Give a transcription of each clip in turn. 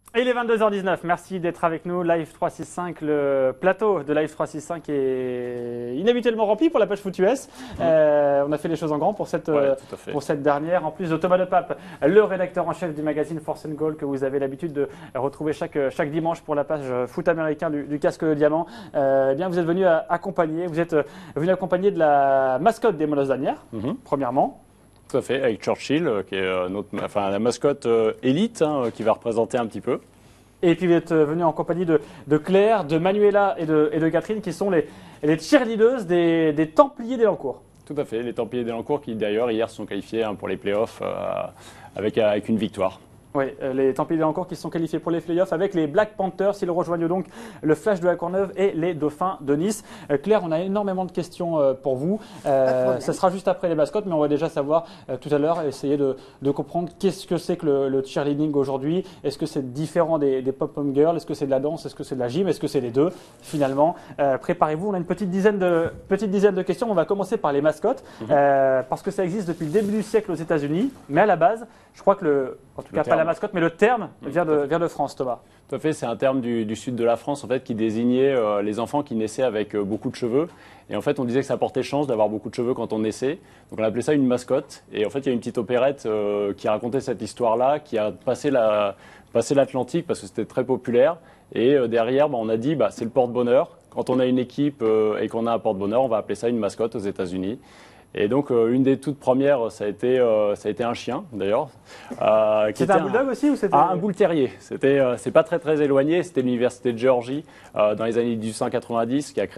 Et il est 22h19, merci d'être avec nous. Live 365, le plateau de Live 365 est inhabituellement rempli pour la page Foot US. On a fait les choses en grand pour cette dernière. En plus de Thomas Lepape, le rédacteur en chef du magazine Force and Goal que vous avez l'habitude de retrouver chaque dimanche pour la page foot américain du casque de diamant. Eh bien, vous êtes venu accompagner de la mascotte des Molosses d'Asnières, premièrement. Tout à fait, avec Churchill, qui est la mascotte élite, qui va représenter un petit peu. Et puis vous êtes venu en compagnie de Claire, de Manuela et de Catherine, qui sont les cheerleaders des Templiers d'Elancourt. Tout à fait, les Templiers d'Elancourt qui d'ailleurs hier sont qualifiés pour les playoffs avec une victoire. Oui, les Templiers d'Elancourt qui sont qualifiés pour les playoffs avec les Black Panthers. Ils rejoignent donc le Flash de la Courneuve et les Dauphins de Nice. Claire, on a énormément de questions pour vous. Ça sera juste après les mascottes, mais on va déjà savoir tout à l'heure, essayer de comprendre qu'est-ce que c'est que le cheerleading aujourd'hui. Est-ce que c'est différent des pop-up girls? Est-ce que c'est de la danse? Est-ce que c'est de la gym? Est-ce que c'est les deux finalement? Préparez-vous, on a une petite dizaine de questions. On va commencer par les mascottes parce que ça existe depuis le début du siècle aux États-Unis, mais à la base, je crois que en tout cas pas la mascotte, mais le terme vient de France, Thomas. Tout à fait, c'est un terme du sud de la France en fait, qui désignait les enfants qui naissaient avec beaucoup de cheveux. Et en fait, on disait que ça portait chance d'avoir beaucoup de cheveux quand on naissait. Donc on appelait ça une mascotte. Et en fait, il y a une petite opérette qui racontait cette histoire-là, qui a passé l'Atlantique parce que c'était très populaire. Et derrière, on a dit, c'est le porte-bonheur. Quand on a une équipe et qu'on a un porte-bonheur, on va appeler ça une mascotte aux États-Unis. Et donc, une des toutes premières, ça a été un chien, d'ailleurs. C'était un bulldog aussi ou c'était un bull terrier. C'est pas très éloigné. C'était l'université de Géorgie dans les années 1890 qui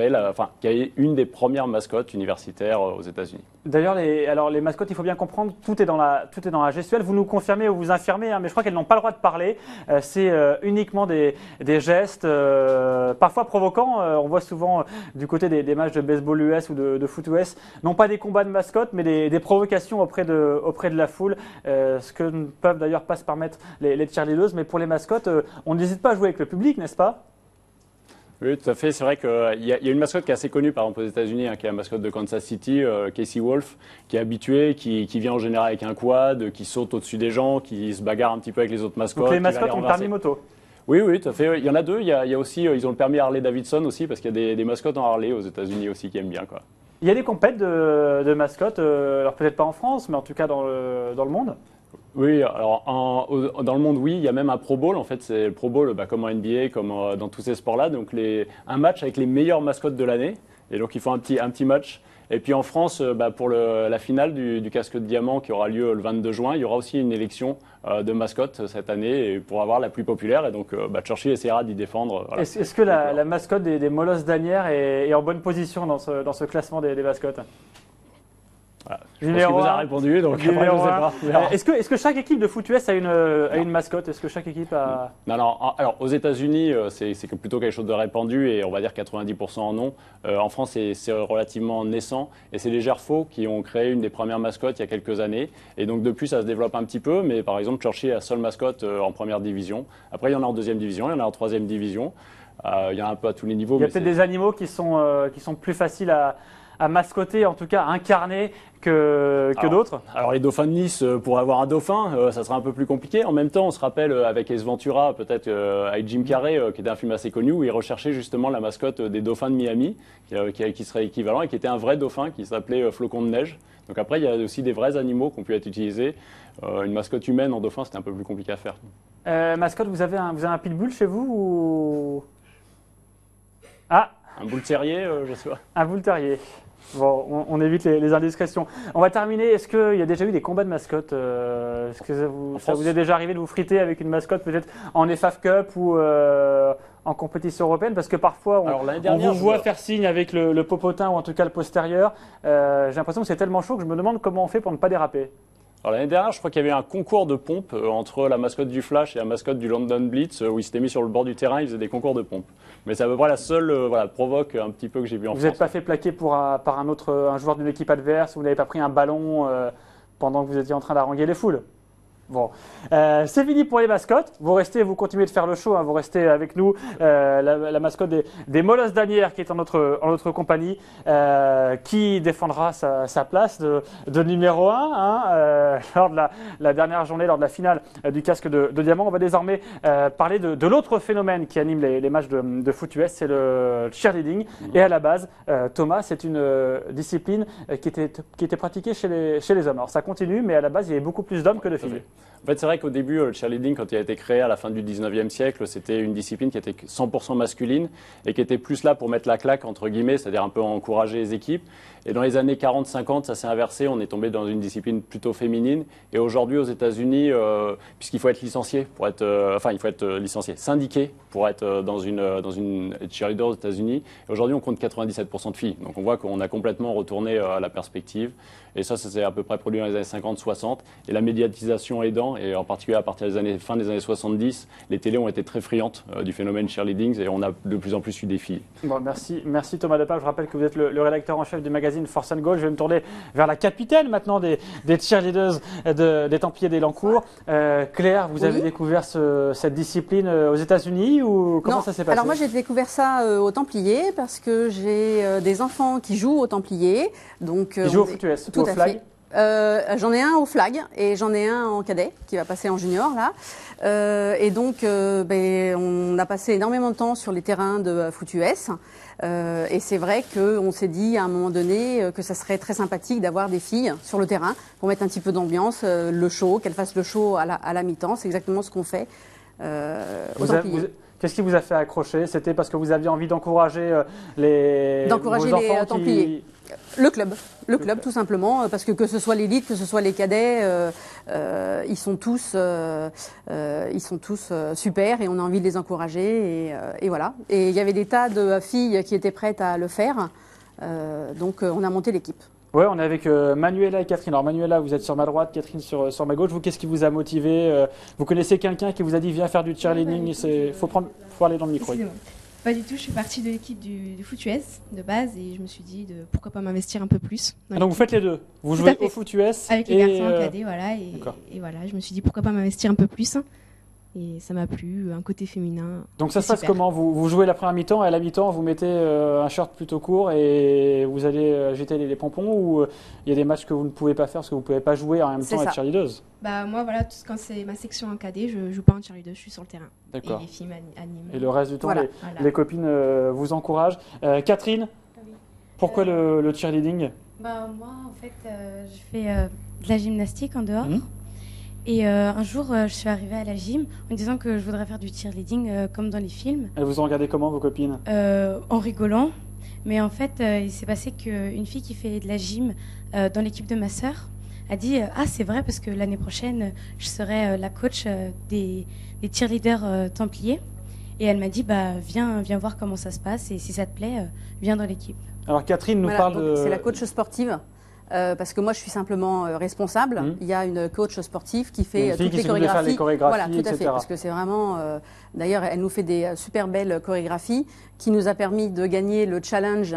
a une des premières mascottes universitaires aux États-Unis. D'ailleurs, les mascottes, il faut bien comprendre, tout est dans la gestuelle. Vous nous confirmez ou vous infirmez, mais je crois qu'elles n'ont pas le droit de parler. C'est uniquement des gestes, parfois provoquants. On voit souvent du côté des matchs de baseball US ou de foot US, non pas des combats de mascottes, mais des provocations auprès de la foule, ce que ne peuvent d'ailleurs pas se permettre les cheerleaders. Mais pour les mascottes, on n'hésite pas à jouer avec le public, n'est-ce pas ? Oui, tout à fait. C'est vrai qu'il y a une mascotte qui est assez connue, par exemple aux États-Unis, qui est la mascotte de Kansas City, Casey Wolf, qui est habitué, qui vient en général avec un quad, qui saute au-dessus des gens, qui se bagarre un petit peu avec les autres mascottes. Donc les mascottes ont le permis moto. Oui, tout à fait. Il y en a deux. Il y a aussi, ils ont le permis Harley-Davidson aussi, parce qu'il y a des mascottes en Harley aux États-Unis aussi qui aiment bien, quoi. Il y a des compètes de mascottes, alors peut-être pas en France, mais en tout cas dans le monde. Oui, alors dans le monde, oui, il y a même un Pro Bowl. En fait, c'est le Pro Bowl comme en NBA, comme dans tous ces sports-là. Donc, un match avec les meilleures mascottes de l'année. Et donc, ils font un petit match. Et puis en France, pour la finale du casque de diamant qui aura lieu le 22 juin, il y aura aussi une élection de mascotte cette année pour avoir la plus populaire. Et donc, Churchill essaiera d'y défendre. Voilà. Est-ce que la mascotte des Molosses d'Asnières est en bonne position dans ce classement des mascottes? Voilà. Je pense qu'il vous a répondu, donc après, je sais pas. Est-ce que chaque équipe de foot US a une mascotte? Est-ce que chaque équipe a... Non. Alors, aux États-Unis, c'est plutôt quelque chose de répandu et on va dire 90% en ont. En France, c'est relativement naissant et c'est les Gerfaux qui ont créé une des premières mascottes il y a quelques années. Et donc, depuis, ça se développe un petit peu. Mais par exemple, Churchill est la seule mascotte en première division. Après, il y en a en deuxième division, il y en a en troisième division. Il y en a un peu à tous les niveaux. Il y a peut-être des animaux qui sont plus faciles à mascotter, en tout cas à incarner que d'autres. Alors les dauphins de Nice, pour avoir un dauphin, ça sera un peu plus compliqué. En même temps, on se rappelle avec Ace Ventura, peut-être avec Jim Carrey, qui était un film assez connu, où il recherchait justement la mascotte des dauphins de Miami, qui serait équivalent, et qui était un vrai dauphin qui s'appelait Flocon de Neige. Donc après, il y a aussi des vrais animaux qui ont pu être utilisés. Une mascotte humaine en dauphin, c'était un peu plus compliqué à faire. Mascotte, vous avez un pitbull chez vous ou... Ah, un bull terrier, je sais pas. Un bull terrier. Bon, on évite les indiscrétions. On va terminer. Est-ce qu'il y a déjà eu des combats de mascottes? Est-ce que ça vous est déjà arrivé de vous friter avec une mascotte, peut-être en FA Cup ou en compétition européenne? Parce que parfois, on vous voit faire signe avec le popotin ou en tout cas le postérieur. J'ai l'impression que c'est tellement chaud que je me demande comment on fait pour ne pas déraper. Alors l'année dernière, je crois qu'il y avait un concours de pompe entre la mascotte du Flash et la mascotte du London Blitz où ils s'étaient mis sur le bord du terrain, ils faisaient des concours de pompe. Mais c'est à peu près la seule provoque un petit peu que j'ai vu en France. Vous n'êtes pas fait plaquer par un joueur d'une équipe adverse, vous n'avez pas pris un ballon pendant que vous étiez en train d'haranguer les foules? Bon, c'est fini pour les mascottes. Vous restez, vous continuez de faire le show. Hein. Vous restez avec nous. La mascotte des Molosses d'Anières qui est en notre compagnie, qui défendra sa place de numéro 1 hein, lors de la dernière journée, lors de la finale du casque de diamant. On va désormais parler de l'autre phénomène qui anime les matchs de foot US, c'est le cheerleading. Et à la base, Thomas, c'est une discipline qui était pratiquée chez les hommes. Alors ça continue, mais à la base, il y avait beaucoup plus d'hommes que de filles. En fait, c'est vrai qu'au début, le cheerleading, quand il a été créé à la fin du 19e siècle, c'était une discipline qui était 100% masculine et qui était plus là pour mettre la claque, entre guillemets, c'est-à-dire un peu encourager les équipes. Et dans les années 40-50, ça s'est inversé, on est tombé dans une discipline plutôt féminine. Et aujourd'hui, aux États-Unis, puisqu'il faut être licencié pour être, il faut être licencié, syndiqué pour être dans une cheerleader aux États-Unis. Et aujourd'hui, on compte 97% de filles. Donc on voit qu'on a complètement retourné à la perspective. Et ça s'est à peu près produit dans les années 50-60. Et la médiatisation aidant, et en particulier à partir fin des années 70, les télés ont été très friandes du phénomène cheerleading et on a de plus en plus eu des filles. Bon, merci Thomas Depape. Je rappelle que vous êtes le rédacteur en chef du magazine Force and Goal. Je vais me tourner vers la capitaine maintenant des cheerleaders des Templiers d'Élancourt. Claire, vous avez découvert cette discipline aux États-Unis ou comment ça s'est passé? Alors moi j'ai découvert ça aux Templiers parce que j'ai des enfants qui jouent aux Templiers. Ils jouent au foot US, tout au flag? J'en ai un au flag et j'en ai un en cadet qui va passer en junior là. On a passé énormément de temps sur les terrains de foot US. Et c'est vrai qu'on s'est dit à un moment donné que ça serait très sympathique d'avoir des filles sur le terrain pour mettre un petit peu d'ambiance, le show, qu'elles fassent le show à la mi-temps. C'est exactement ce qu'on fait aux Templiers. Qu'est-ce qui vous a fait accrocher? C'était parce que vous aviez envie d'encourager vos enfants Templiers. Le club, tout simplement, parce que ce soit l'élite, que ce soit les cadets, ils sont tous super et on a envie de les encourager et voilà. Et il y avait des tas de filles qui étaient prêtes à le faire, donc on a monté l'équipe. Oui, on est avec Manuela et Catherine. Alors Manuela, vous êtes sur ma droite, Catherine sur ma gauche. Vous, qu'est-ce qui vous a motivé? Vous connaissez quelqu'un qui vous a dit viens faire du cheerleading? Il faut aller dans le micro. Pas du tout, je suis partie de l'équipe du foot US de base et je me suis dit pourquoi pas m'investir un peu plus. Donc vous faites les deux? Vous jouez au foot US avec les garçons en cadet, voilà, et voilà, je me suis dit pourquoi pas m'investir un peu plus. Et ça m'a plu, un côté féminin. Donc ça se passe comment? Vous jouez la première mi-temps et à la mi-temps, vous mettez un short plutôt court et vous allez jeter les pompons ou il y a des matchs que vous ne pouvez pas faire parce que vous ne pouvez pas jouer en même temps être cheerleadeuse? Moi, voilà, quand c'est ma section en cadet, je ne joue pas en cheerleader, je suis sur le terrain. D'accord. Et les filles m'animent. Et le reste du temps, les copines vous encouragent. Catherine, pourquoi le cheerleading? Moi, en fait, je fais de la gymnastique en dehors. Et un jour, je suis arrivée à la gym en me disant que je voudrais faire du cheerleading comme dans les films. Elles vous ont regardé comment, vos copines? En rigolant. Mais en fait, il s'est passé qu'une fille qui fait de la gym dans l'équipe de ma sœur a dit « Ah, c'est vrai, parce que l'année prochaine, je serai la coach des cheerleaders templiers. » Et elle m'a dit viens voir comment ça se passe et si ça te plaît, viens dans l'équipe. Alors Catherine nous parle de... C'est la coach sportive. Parce que moi, je suis simplement responsable. Il y a une coach sportive qui fait toutes les chorégraphies. Voilà, tout à fait. Parce que c'est vraiment... D'ailleurs, elle nous fait des super belles chorégraphies qui nous a permis de gagner le challenge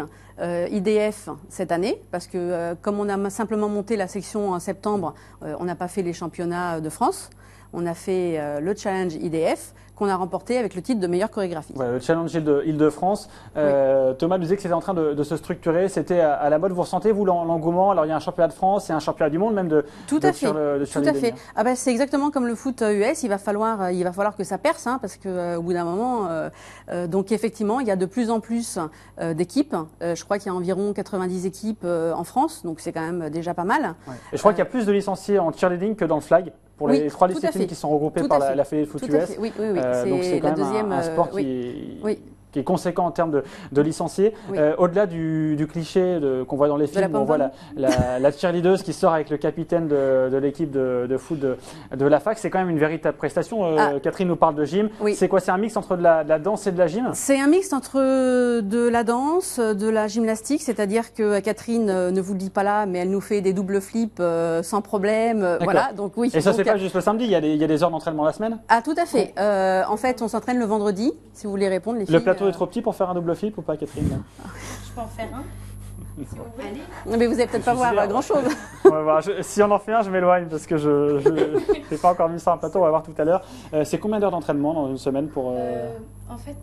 IDF cette année. Parce que comme on a simplement monté la section en septembre, on n'a pas fait les championnats de France. On a fait le challenge IDF qu'on a remporté avec le titre de meilleure chorégraphie. Ouais, le challenge Île-de-France. Thomas nous disait que c'était en train de se structurer. C'était à la mode. Vous ressentez, vous, l'engouement? Alors, il y a un championnat de France et un championnat du monde, même Tout à fait. C'est exactement comme le foot US. Il va falloir que ça perce, parce que au bout d'un moment, donc effectivement, il y a de plus en plus d'équipes. Je crois qu'il y a environ 90 équipes en France, donc c'est quand même déjà pas mal. Ouais. Et je crois qu'il y a plus de licenciés en cheerleading que dans le flag. Pour les trois disciplines qui sont regroupées par la Fédé de foot US. Oui. Donc c'est quand même un sport qui est conséquent en termes de licenciés. Au-delà du cliché qu'on voit dans les films, où on voit la cheerleader qui sort avec le capitaine de l'équipe de foot de la fac, c'est quand même une véritable prestation. Catherine nous parle de gym. C'est quoi? C'est un mix entre de la danse et de la gym? C'est un mix entre de la danse, de la gymnastique, c'est-à-dire que Catherine ne vous le dit pas là, mais elle nous fait des doubles flips sans problème. Voilà, donc oui. Et ça, c'est pas juste le samedi, il y a des heures d'entraînement la semaine? Ah, tout à fait. En fait, on s'entraîne le vendredi, si vous voulez répondre, les filles. Le plateau est trop petit pour faire un double flip ou pas, Catherine? Je peux en faire un. Mais vous n'allez peut-être pas voir grand-chose. On va voir. Si on en fait un, je m'éloigne parce que je n'ai pas encore mis ça en plateau. On va voir tout à l'heure. C'est combien d'heures d'entraînement dans une semaine pour En fait,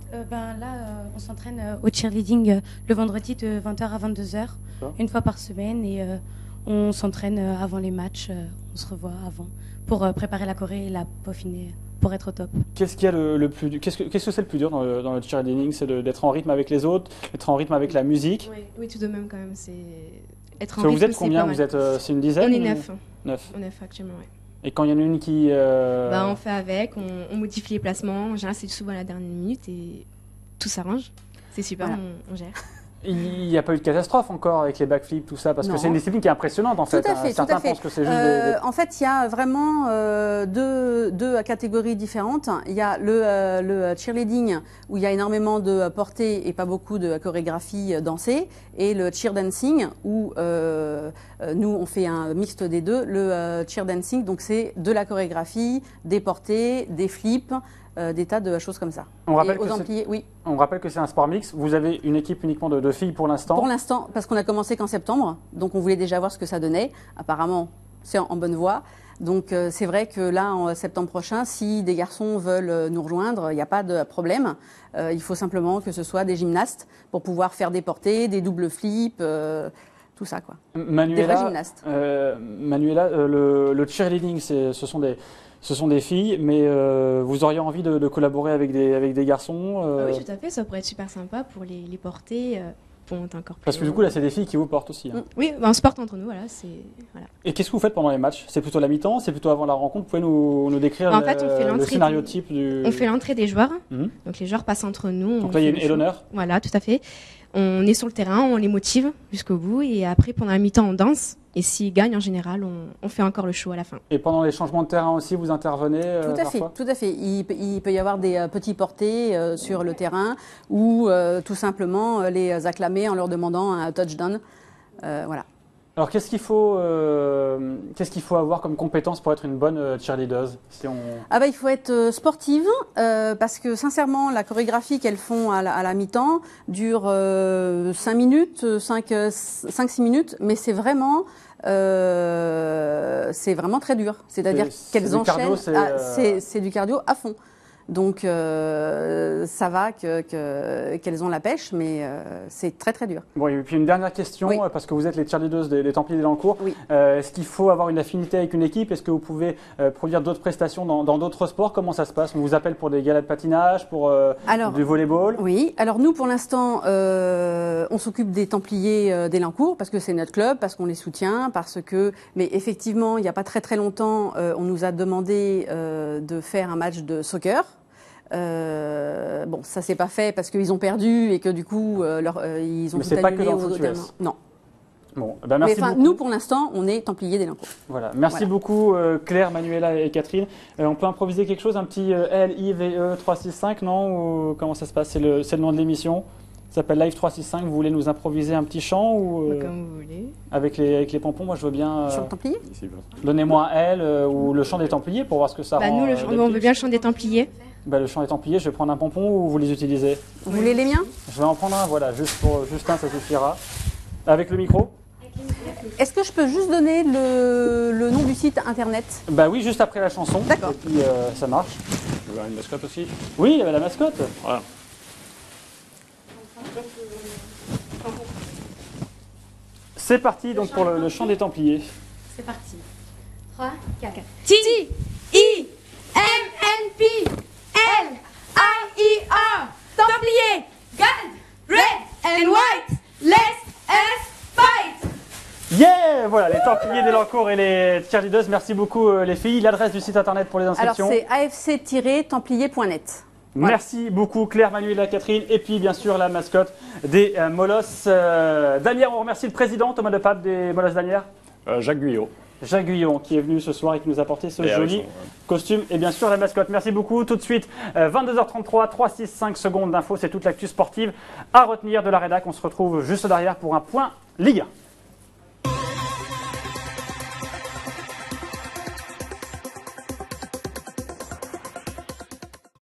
on s'entraîne au cheerleading le vendredi de 20h à 22h, une fois par semaine. Et on s'entraîne avant les matchs. On se revoit avant pour préparer la choré et la peaufiner pour être au top. Qu'est-ce qu'il y a le plus dur Qu'est-ce que c'est le plus dur dans le cheerleading? C'est d'être en rythme avec les autres, d'être en rythme avec la musique. Oui, tout de même quand même. C'est être en rythme. Vous êtes combien? Vous êtes c'est une dizaine? On est 9. 9. On est 9 actuellement, oui. Et quand il y en a une qui... on fait avec, on modifie les placements. En général, c'est souvent à la dernière minute et tout s'arrange. C'est super, voilà. on gère. Il n'y a pas eu de catastrophe encore avec les backflips, tout ça, parce que c'est une discipline qui est impressionnante en fait. Tout à fait. Certains pensent que c'est juste En fait, il y a vraiment deux catégories différentes. Il y a le cheerleading où il y a énormément de portée et pas beaucoup de chorégraphie dansée, et le cheer dancing où nous on fait un mixte des deux. Le cheer dancing, donc c'est de la chorégraphie, des portées, des flips. Des tas de choses comme ça. On rappelle que c'est un sport mix. Vous avez une équipe uniquement de filles pour l'instant? Pour l'instant, parce qu'on a commencé qu'en septembre, donc on voulait déjà voir ce que ça donnait. Apparemment, c'est en bonne voie. Donc c'est vrai que là, en septembre prochain, si des garçons veulent nous rejoindre, il n'y a pas de problème. Il faut simplement que ce soit des gymnastes pour pouvoir faire des portées, des doubles flips, tout ça, quoi. Manuela, des vrais gymnastes. Manuela, le cheerleading, ce sont des filles, mais vous auriez envie de collaborer avec des garçons Oui, tout à fait, ça pourrait être super sympa pour les porter, pour monter encore plus. Parce que du coup, là, c'est des filles qui vous portent aussi. Hein. Oui, on se porte entre nous, voilà. Et qu'est-ce que vous faites pendant les matchs? C'est plutôt la mi-temps? C'est plutôt avant la rencontre? Vous pouvez nous décrire en fait, on fait le scénario type du... On fait l'entrée des joueurs, donc les joueurs passent entre nous. Donc là, il y a une aide d'honneur? Voilà, tout à fait. On est sur le terrain, on les motive jusqu'au bout, et après, pendant la mi-temps, on danse. Et s'ils gagnent, en général, on fait encore le show à la fin. Et pendant les changements de terrain aussi, vous intervenez parfois? Tout à fait. Il peut y avoir des petits portés sur le terrain ou tout simplement les acclamer en leur demandant un touchdown. Voilà. Alors, qu'est-ce qu'il faut avoir comme compétence pour être une bonne cheerleader il faut être sportive parce que sincèrement, la chorégraphie qu'elles font à la mi-temps dure 5 minutes, 5-6 minutes, mais c'est vraiment très dur. C'est-à-dire qu'elles enchaînent, c'est du cardio à fond. Donc ça va qu'elles ont la pêche, mais c'est très très dur. Bon, et puis une dernière question, parce que vous êtes les cheerleaders des Templiers d'Elancourt. Oui. Est-ce qu'il faut avoir une affinité avec une équipe? Est-ce que vous pouvez produire d'autres prestations dans d'autres sports? Comment ça se passe? On vous appelle pour des galas de patinage, pour du volleyball? Oui, alors nous pour l'instant, on s'occupe des Templiers d'Elancourt parce que c'est notre club, parce qu'on les soutient, mais effectivement, il n'y a pas très très longtemps, on nous a demandé de faire un match de soccer. Ça s'est pas fait parce qu'ils ont perdu et que du coup ils ont mais tout c'est annulé pas que dans au le foot dernier. US. Non. Bon, merci beaucoup. Nous pour l'instant on est Templiers d'Elancourt. Voilà, merci beaucoup Claire, Manuela et Catherine. On peut improviser quelque chose, un petit LIVE 365, non? Ou comment ça se passe? C'est le nom de l'émission. Ça s'appelle Live 365. Vous voulez nous improviser un petit chant ou comme vous voulez. Avec les pompons, moi je veux bien. Chant de Templiers. Donnez-moi un L ou le chant des Templiers pour voir ce que ça rend. Nous on veut bien le chant des Templiers. Le chant des Templiers, je vais prendre un pompon ou vous les utilisez? Vous voulez les miens? Je vais en prendre un, voilà, juste un, ça suffira. Avec le micro? Est-ce que je peux juste donner le nom du site internet? Oui, juste après la chanson. D'accord. Et puis ça marche. Vous avez une mascotte aussi? Oui, il y avait la mascotte. Voilà. C'est parti donc pour le chant des Templiers. C'est parti. 3, 4, 4. T-I-M-N-P L-I-E-R Templiers, gold, red and white, let's us fight. Yeah! Voilà, les Templiers d'Elancourt et les cheerleaders. Merci beaucoup les filles. L'adresse du site internet pour les inscriptions? Alors c'est afc-templiers.net. Voilà. Merci beaucoup Claire, Manuela, Catherine et puis bien sûr la mascotte des Molosses d'Anières. On remercie le président Thomas Depape des Molosses d'Anières. Jacques Guyot. Jacques Guyot qui est venu ce soir et qui nous a apporté ce joli costume et bien sûr la mascotte. Merci beaucoup. Tout de suite 22h33, 3-6-5 secondes d'infos, c'est toute l'actu sportive à retenir de la rédac. On se retrouve juste derrière pour un point Ligue 1.